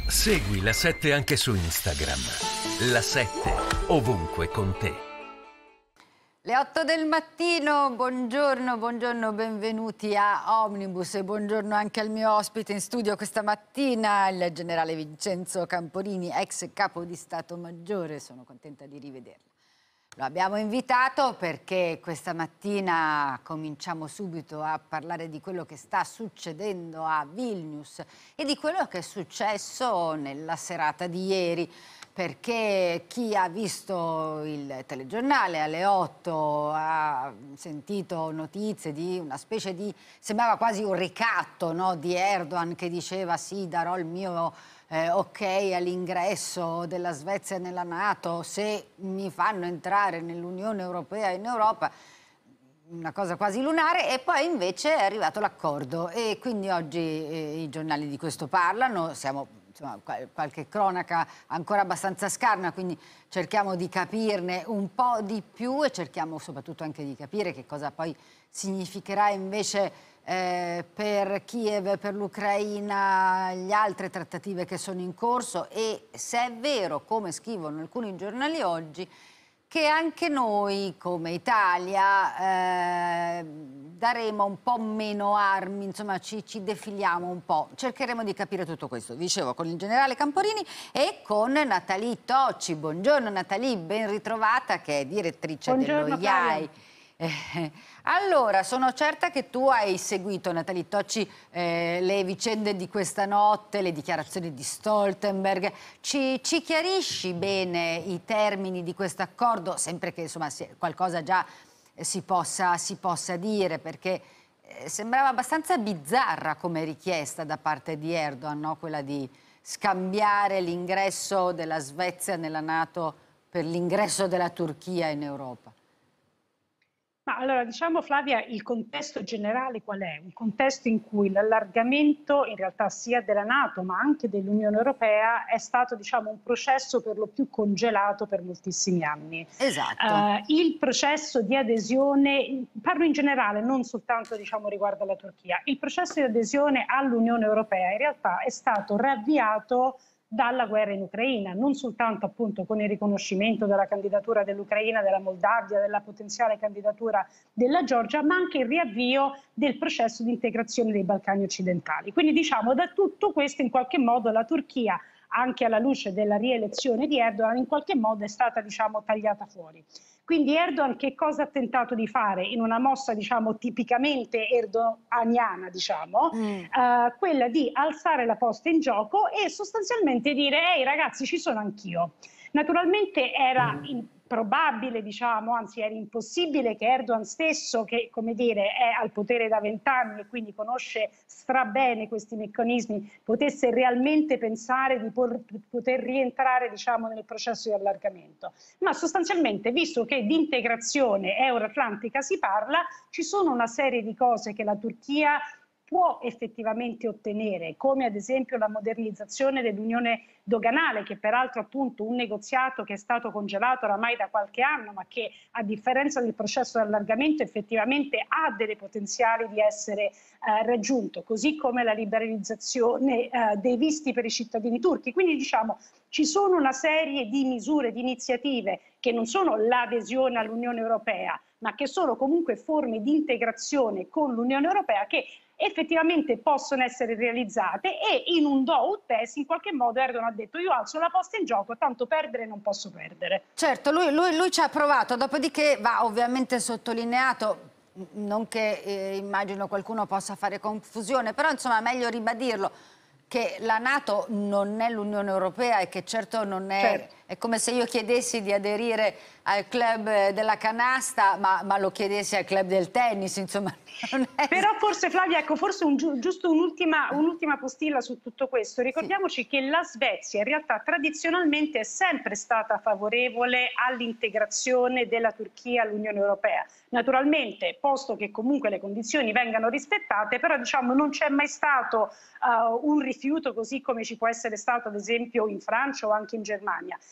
Segui la 7 anche su Instagram. La 7 ovunque con te. Le 8 del mattino, buongiorno, buongiorno, benvenuti a Omnibus e buongiorno anche al mio ospite in studio questa mattina, il generale Vincenzo Camporini, ex capo di Stato Maggiore. Sono contenta di rivederlo. Lo abbiamo invitato perché questa mattina cominciamo subito a parlare di quello che sta succedendo a Vilnius e di quello che è successo nella serata di ieri, perché chi ha visto il telegiornale alle 8 ha sentito notizie di una specie di, sembrava quasi un ricatto, no, di Erdogan che diceva sì, darò il mio ok all'ingresso della Svezia nella NATO se mi fanno entrare nell'Unione Europea e in Europa, una cosa quasi lunare, e poi invece è arrivato l'accordo e quindi oggi i giornali di questo parlano, siamo insomma qualche cronaca ancora abbastanza scarna, quindi cerchiamo di capirne un po' di più e cerchiamo soprattutto anche di capire che cosa poi significherà invece per Kiev, per l'Ucraina, le altre trattative che sono in corso e se è vero, come scrivono alcuni giornali oggi, che anche noi come Italia daremo un po' meno armi, insomma ci defiliamo un po'. Cercheremo di capire tutto questo, dicevo, con il generale Camporini e con Nathalie Tocci. Buongiorno Nathalie, ben ritrovata, che è direttrice dello IAI. Allora, sono certa che tu hai seguito, Nathalie Tocci, le vicende di questa notte, le dichiarazioni di Stoltenberg. Ci chiarisci bene i termini di questo accordo, sempre che insomma qualcosa già si possa dire, perché sembrava abbastanza bizzarra come richiesta da parte di Erdogan, no? Quella di scambiare l'ingresso della Svezia nella NATO per l'ingresso della Turchia in Europa. Allora, diciamo Flavia, il contesto generale qual è? Un contesto in cui l'allargamento in realtà sia della NATO ma anche dell'Unione Europea è stato, diciamo, un processo per lo più congelato per moltissimi anni. Esatto. Il processo di adesione, parlo in generale, non soltanto diciamo, riguardo alla Turchia, il processo di adesione all'Unione Europea in realtà è stato ravviato dalla guerra in Ucraina, non soltanto appunto con il riconoscimento della candidatura dell'Ucraina, della Moldavia, della potenziale candidatura della Georgia, ma anche il riavvio del processo di integrazione dei Balcani occidentali. Quindi diciamo da tutto questo in qualche modo la Turchia, anche alla luce della rielezione di Erdogan, in qualche modo è stata diciamo tagliata fuori. Quindi Erdogan che cosa ha tentato di fare in una mossa diciamo tipicamente erdoganiana, diciamo, quella di alzare la posta in gioco e sostanzialmente dire ehi ragazzi ci sono anch'io. Naturalmente era improbabile, diciamo, anzi era impossibile che Erdogan stesso, che come dire è al potere da 20 anni e quindi conosce strabene questi meccanismi, potesse realmente pensare di poter rientrare diciamo, nel processo di allargamento. Ma sostanzialmente, visto che di integrazione euroatlantica si parla, ci sono una serie di cose che la Turchia può effettivamente ottenere, come ad esempio la modernizzazione dell'unione doganale, che peraltro appunto un negoziato che è stato congelato oramai da qualche anno, ma che a differenza del processo di allargamento effettivamente ha delle potenziali di essere raggiunto, così come la liberalizzazione dei visti per i cittadini turchi. Quindi diciamo ci sono una serie di misure, di iniziative che non sono l'adesione all'Unione Europea, ma che sono comunque forme di integrazione con l'Unione Europea che effettivamente possono essere realizzate e in un do ut des in qualche modo Erdogan ha detto io alzo la posta in gioco, tanto perdere non posso perdere. Certo, lui ci ha provato, dopodiché va ovviamente sottolineato, non che immagino qualcuno possa fare confusione, però insomma meglio ribadirlo, che la NATO non è l'Unione Europea e che certo non è... Certo. È come se io chiedessi di aderire al club della canasta, ma lo chiedessi al club del tennis, insomma. Non è... Però forse Flavia, ecco, forse giusto un'ultima postilla su tutto questo. Ricordiamoci che la Svezia in realtà tradizionalmente è sempre stata favorevole all'integrazione della Turchia all'Unione Europea. Naturalmente, posto che comunque le condizioni vengano rispettate, però diciamo non c'è mai stato un rifiuto così come ci può essere stato ad esempio in Francia o anche in Germania.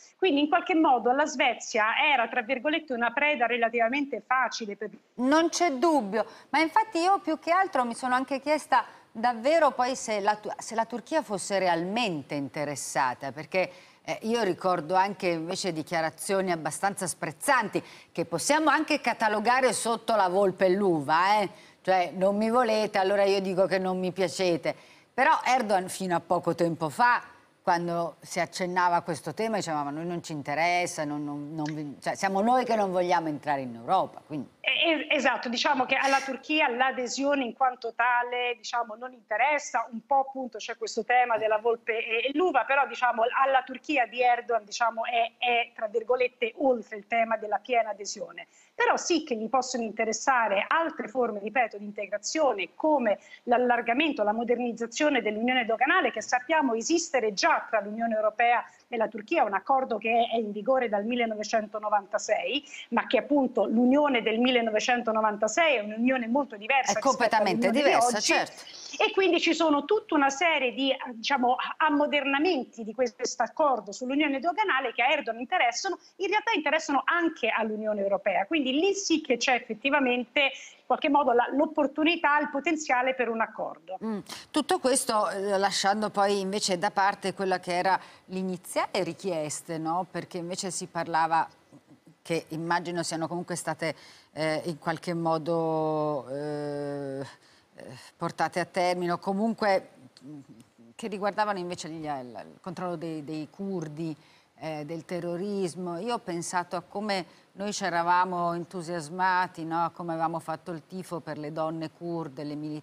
Quindi in qualche modo la Svezia era, tra virgolette, una preda relativamente facile per... Non c'è dubbio, ma infatti io più che altro mi sono anche chiesta davvero poi se la Turchia fosse realmente interessata, perché io ricordo anche invece dichiarazioni abbastanza sprezzanti che possiamo anche catalogare sotto la volpe e l'uva, cioè non mi volete, allora io dico che non mi piacete. Però Erdogan fino a poco tempo fa, quando si accennava a questo tema, diceva ma a noi non ci interessa, cioè, siamo noi che non vogliamo entrare in Europa. Quindi. Esatto, diciamo che alla Turchia l'adesione in quanto tale, diciamo, non interessa, un po' appunto c'è questo tema della volpe e l'uva, però diciamo alla Turchia di Erdogan, diciamo, è tra virgolette oltre il tema della piena adesione. Però sì che gli possono interessare altre forme, ripeto, di integrazione come l'allargamento, la modernizzazione dell'unione doganale, che sappiamo esistere già tra l'Unione Europea e la Turchia, un accordo che è in vigore dal 1996, ma che appunto l'unione del 1996 è un'unione molto diversa. È completamente diversa, certo. E quindi ci sono tutta una serie di, diciamo, ammodernamenti di questo accordo sull'unione doganale che a Erdogan interessano, in realtà interessano anche all'Unione Europea. Quindi lì sì che c'è effettivamente in qualche modo l'opportunità, il potenziale per un accordo. Tutto questo lasciando poi invece da parte quella che era l'iniziale richieste, no? Perché invece si parlava, che immagino siano comunque state in qualche modo portate a termine, o comunque che riguardavano invece il controllo dei curdi, del terrorismo. Io ho pensato a come noi ci eravamo entusiasmati, no? A come avevamo fatto il tifo per le donne kurde, le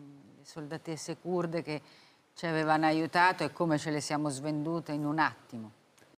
soldatesse kurde che ci avevano aiutato, e come ce le siamo svendute in un attimo.